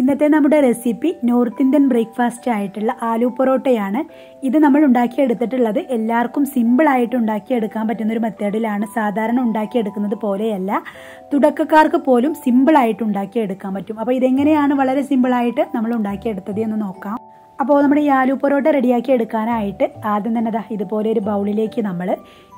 ഇന്നത്തെ നമ്മുടെ recipe north Indian breakfast ആയിട്ടുള്ള ആലു പൊറോട്ടയാണ്. ഇത് നമ്മൾ ഉണ്ടാക്കിയെടുത്തിട്ടുള്ളത് എല്ലാവർക്കും സിമ്പിളായിട്ട് ഉണ്ടാക്കിയെടുക്കാൻ പറ്റുന്ന ഒരു മെത്തേഡിലാണ്. സാധാരണ ഉണ്ടാക്കിയെടുക്കുന്നത് പോലെയല്ല, തുടക്കക്കാർക്ക് പോലും സിമ്പിളായിട്ട് ഉണ്ടാക്കിയെടുക്കാൻ പറ്റും. അപ്പോൾ ഇതെങ്ങനെയാണ് വളരെ സിമ്പിളായിട്ട് നമ്മൾ ഉണ്ടാക്കിയെടുത്തത് എന്ന് നോക്കാം. അപ്പോൾ നമ്മുടെ ഈ ആലു പൊറോട്ട റെഡിയാക്കി എടുക്കാനായിട്ട് ആദ്യം തന്നെ ഇതുപോലെ ഒരു ബൗളിലേക്ക് നമ്മൾ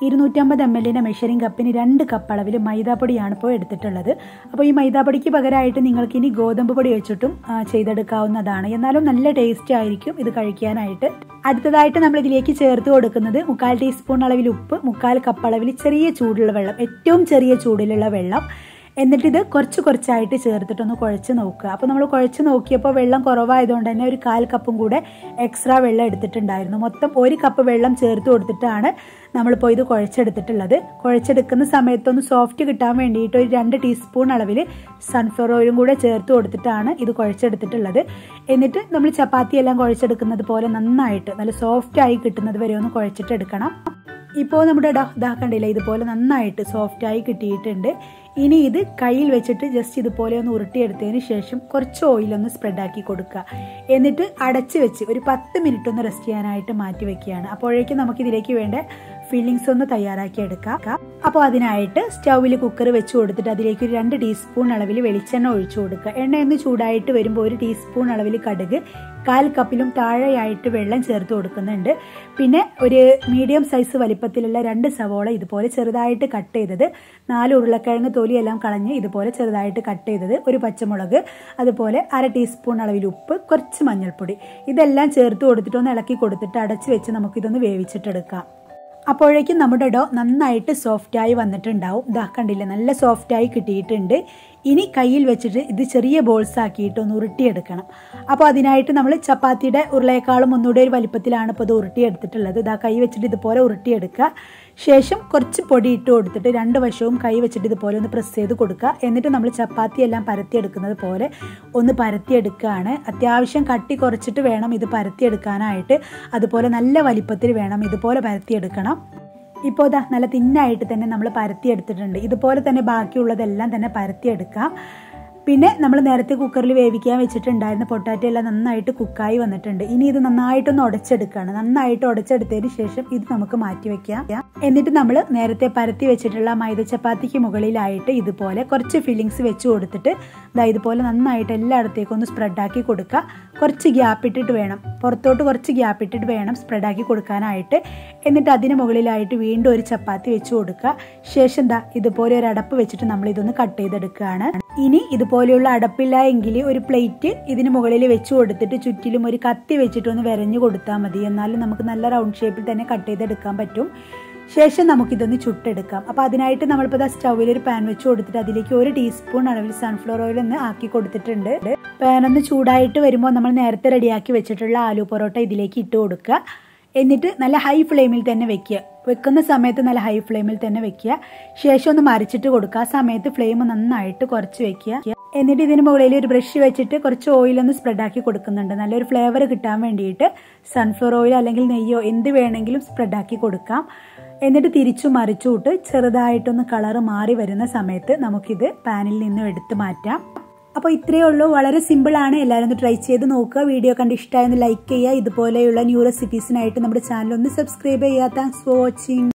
250 ml മെഷറിംഗ് കപ്പിന് 2 കപ്പ് അളവിൽ മൈദാപ്പൊടിയാണ് ഇപ്പോൾ എടുത്തിട്ടുള്ളത്. അപ്പോൾ ഈ മൈദാപ്പൊടിക്ക് പകരമായിട്ട് നിങ്ങൾക്ക് ഇനി ഗോതമ്പ് പൊടി വെച്ചിട്ടും ചെയ്തെടുക്കാവുന്നതാണ്. എന്നാലും നല്ല ടേസ്റ്റ് ആയിരിക്കും ഇത് കഴിക്കാനായിട്ട്. അടുത്തതായിട്ട് നമ്മൾ ഇതിലേക്ക് ചേർത്ത് കൊടുക്കുന്നത് 1/4 ടീസ്പൂൺ അളവിൽ ഉപ്പ്, 1/4 കപ്പ് അളവിൽ ചെറിയ ചൂടുള്ള വെള്ളം, ഏറ്റവും ചെറിയ ചൂടിലുള്ള വെള്ളം. എന്നിട്ട് ഇത് കുറച്ചായിട്ട് ചേർത്തിട്ടൊന്ന് കുഴച്ച് നോക്കുക. അപ്പോൾ നമ്മൾ കുഴച്ച് നോക്കിയപ്പോൾ വെള്ളം കുറവായതുകൊണ്ട് തന്നെ ഒരു 1/4 കപ്പും കൂടെ എക്സ്ട്രാ വെള്ളം എടുത്തിട്ടുണ്ടായിരുന്നു. മൊത്തം 1 കപ്പ് വെള്ളം ചേർത്ത് കൊടുത്തിട്ടാണ് നമ്മളിപ്പോൾ ഇത് കുഴച്ചെടുത്തിട്ടുള്ളത്. കുഴച്ചെടുക്കുന്ന സമയത്തൊന്ന് സോഫ്റ്റ് കിട്ടാൻ വേണ്ടിയിട്ട് ഒരു 2 ടീസ്പൂൺ അളവിൽ സൺഫ്ലവർ ഓയിലും കൂടെ ചേർത്ത് കൊടുത്തിട്ടാണ് ഇത് കുഴച്ചെടുത്തിട്ടുള്ളത്. എന്നിട്ട് നമ്മൾ ചപ്പാത്തിയെല്ലാം കുഴച്ചെടുക്കുന്നത് പോലെ നന്നായിട്ട് നല്ല സോഫ്റ്റായി കിട്ടുന്നത് വരെ ഒന്ന് കുഴച്ചിട്ടെടുക്കണം. ഇപ്പോൾ നമ്മുടെ കണ്ടില്ല, ഇതുപോലെ നന്നായിട്ട് സോഫ്റ്റായി കിട്ടിയിട്ടുണ്ട്. ഇനി ഇത് കയ്യിൽ വെച്ചിട്ട് ജസ്റ്റ് ഇതുപോലെ ഒന്ന് ഉരുട്ടിയെടുത്തതിന് ശേഷം കുറച്ച് ഓയിലൊന്ന് സ്പ്രെഡാക്കി കൊടുക്കുക. എന്നിട്ട് അടച്ച് വെച്ച് ഒരു 10 മിനിറ്റ് ഒന്ന് റെസ്റ്റ് ചെയ്യാനായിട്ട് മാറ്റി വെക്കുകയാണ്. അപ്പോഴേക്കും നമുക്കിതിലേക്ക് വേണ്ട ഫില്ലിങ്സ് ഒന്ന് തയ്യാറാക്കി എടുക്കാം. അപ്പോൾ അതിനായിട്ട് സ്റ്റൗവിൽ കുക്കർ വെച്ച് കൊടുത്തിട്ട് അതിലേക്ക് ഒരു 2 ടീസ്പൂൺ അളവിൽ വെളിച്ചെണ്ണ ഒഴിച്ചു കൊടുക്കുക. എണ്ണയൊന്ന് ചൂടായിട്ട് വരുമ്പോൾ 1 ടീസ്പൂൺ അളവിൽ കടുക്, 1/4 കപ്പിലും താഴെയായിട്ട് വെള്ളം ചേർത്ത് കൊടുക്കുന്നുണ്ട്. പിന്നെ ഒരു മീഡിയം സൈസ് വലിപ്പത്തിലുള്ള 2 സവോള ഇതുപോലെ ചെറുതായിട്ട് കട്ട് ചെയ്തത്, 4 ഉരുളക്കിഴങ്ങ് തൊലിയെല്ലാം കളഞ്ഞ് ഇതുപോലെ ചെറുതായിട്ട് കട്ട് ചെയ്തത്, 1 പച്ചമുളക്, അതുപോലെ 1/2 ടീസ്പൂൺ അളവിൽ ഉപ്പ്, കുറച്ച് മഞ്ഞൾപ്പൊടി, ഇതെല്ലാം ചേർത്ത് കൊടുത്തിട്ട് ഒന്ന് ഇളക്കി കൊടുത്തിട്ട് അടച്ച് വെച്ച് നമുക്കിതൊന്ന് വേവിച്ചിട്ടെടുക്കാം. അപ്പോഴേക്കും നമ്മുടെ ഡോ നന്നായിട്ട് സോഫ്റ്റായി വന്നിട്ടുണ്ടാവും. കണ്ടില്ലേ, നല്ല സോഫ്റ്റായി കിട്ടിയിട്ടുണ്ട്. ഇനി കയ്യിൽ വെച്ചിട്ട് ഇത് ചെറിയ ബോൾസ് ആക്കിയിട്ട് ഒന്ന് ഉരുട്ടിയെടുക്കണം. അപ്പോൾ അതിനായിട്ട് നമ്മൾ ചപ്പാത്തിയുടെ ഉരുളയേക്കാളും ഒന്നുകൂടെ ഒരു വലിപ്പത്തിലാണ് ഇപ്പോൾ ഇത് ഉരുട്ടിയെടുത്തിട്ടുള്ളത്. കൈ വെച്ചിട്ട് ഇതുപോലെ ഉരുട്ടിയെടുക്കുക. ശേഷം കുറച്ച് പൊടി ഇട്ട് കൊടുത്തിട്ട് 2 വശവും കൈ വെച്ചിട്ട് ഇതുപോലെ ഒന്ന് പ്രസ് ചെയ്ത് കൊടുക്കുക. എന്നിട്ട് നമ്മൾ ചപ്പാത്തി എല്ലാം പരത്തിയെടുക്കുന്നത് പോലെ ഒന്ന് പരത്തിയെടുക്കുകയാണ്. അത്യാവശ്യം കട്ടി കുറച്ചിട്ട് വേണം ഇത് പരത്തിയെടുക്കാനായിട്ട്. അതുപോലെ നല്ല വലിപ്പത്തിൽ വേണം ഇതുപോലെ പരത്തിയെടുക്കണം. ഇപ്പോൾ നല്ല തിന്നായിട്ട് തന്നെ നമ്മൾ പരത്തിയെടുത്തിട്ടുണ്ട്. ഇതുപോലെ തന്നെ ബാക്കിയുള്ളതെല്ലാം തന്നെ പരത്തിയെടുക്കാം. പിന്നെ നമ്മൾ നേരത്തെ കുക്കറിൽ വേവിക്കാൻ വെച്ചിട്ടുണ്ടായിരുന്ന പൊട്ടാറ്റോ എല്ലാം നന്നായിട്ട് കുക്കായി വന്നിട്ടുണ്ട്. ഇനി ഇത് നന്നായിട്ടൊന്ന് ഉടച്ചെടുക്കുകയാണ്. നന്നായിട്ട് ഉടച്ചെടുത്തതിന് ശേഷം ഇത് നമുക്ക് മാറ്റി വെക്കാം. എന്നിട്ട് നമ്മൾ നേരത്തെ പരത്തി വെച്ചിട്ടുള്ള മൈദ ചപ്പാത്തിക്ക് മുകളിലായിട്ട് ഇതുപോലെ കുറച്ച് ഫില്ലിങ്സ് വെച്ച് കൊടുത്തിട്ട് ഇതുപോലെ നന്നായിട്ട് എല്ലായിടത്തേക്കും ഒന്ന് സ്പ്രെഡാക്കി കൊടുക്കുക. കുറച്ച് ഗ്യാപ്പ് ഇട്ടിട്ട് വേണം, പുറത്തോട്ട് കുറച്ച് ഗ്യാപ്പ് ഇട്ടിട്ട് വേണം സ്പ്രെഡാക്കി കൊടുക്കാനായിട്ട്. എന്നിട്ട് അതിന് മുകളിലായിട്ട് വീണ്ടും ഒരു ചപ്പാത്തി വെച്ച് കൊടുക്കുക. ശേഷം ഇതുപോലെ ഒരു അടപ്പ് വെച്ചിട്ട് നമ്മൾ ഇതൊന്ന് കട്ട് ചെയ്തെടുക്കുകയാണ്. ഇനി ഇതുപോലെയുള്ള അടപ്പില്ല എങ്കിൽ ഒരു പ്ലേറ്റ് ഇതിന് മുകളിൽ വെച്ച് കൊടുത്തിട്ട് ചുറ്റിലും ഒരു കത്തി വെച്ചിട്ട് ഒന്ന് വരഞ്ഞു കൊടുത്താൽ മതി. എന്നാലും നമുക്ക് നല്ല റൗണ്ട് ഷേപ്പിൽ തന്നെ കട്ട് ചെയ്തെടുക്കാൻ പറ്റും. ശേഷം നമുക്കിതൊന്ന് ചുട്ടെടുക്കാം. അപ്പോൾ അതിനായിട്ട് നമ്മളിപ്പോൾ സ്റ്റൗവിൽ ഒരു പാൻ വെച്ച് കൊടുത്തിട്ട് അതിലേക്ക് 1 ടീസ്പൂൺ അളവിൽ സൺഫ്ലവർ ഓയിൽ ഒന്ന് ആക്കി കൊടുത്തിട്ടുണ്ട്. പാൻ ഒന്ന് ചൂടായിട്ട് വരുമ്പോൾ നമ്മൾ നേരത്തെ റെഡിയാക്കി വെച്ചിട്ടുള്ള ആലു പൊറോട്ട ഇതിലേക്ക് ഇട്ട് കൊടുക്കുക. എന്നിട്ട് നല്ല ഹൈ ഫ്ലെയിമിൽ തന്നെ വെക്കുക. വെക്കുന്ന സമയത്ത് നല്ല ഹൈ ഫ്ലെയിമിൽ തന്നെ വെക്കുക. ശേഷം ഒന്ന് മറിച്ചിട്ട് കൊടുക്കുക. ആ സമയത്ത് ഫ്ലെയിം നന്നായിട്ട് കുറച്ച് വെക്കുക. എന്നിട്ട് ഇതിന് മുകളിൽ ഒരു ബ്രഷ് വെച്ചിട്ട് കുറച്ച് ഓയിലൊന്ന് സ്പ്രെഡാക്കി കൊടുക്കുന്നുണ്ട്. നല്ലൊരു ഫ്ലേവർ കിട്ടാൻ വേണ്ടിയിട്ട് സൺഫ്ലവർ ഓയിൽ അല്ലെങ്കിൽ നെയ്യോ എന്ത് വേണമെങ്കിലും സ്പ്രെഡാക്കി കൊടുക്കാം. എന്നിട്ട് തിരിച്ചു മറിച്ചുവിട്ട് ചെറുതായിട്ടൊന്ന് കളറ് മാറി വരുന്ന സമയത്ത് നമുക്കിത് പാനിൽ നിന്നും എടുത്ത് മാറ്റാം. അപ്പോൾ ഇത്രയേ ഉള്ളൂ, വളരെ സിമ്പിളാണ്. എല്ലാവരും ഒന്ന് ട്രൈ ചെയ്ത് നോക്കുക. വീഡിയോ കണ്ട് ഇഷ്ടമായൊന്ന് ലൈക്ക് ചെയ്യുക. ഇതുപോലെയുള്ള ന്യൂ റെസിപ്പീസിനായിട്ട് നമ്മുടെ ചാനൽ ഒന്ന് സബ്സ്ക്രൈബ് ചെയ്യുക. Thanks for watching.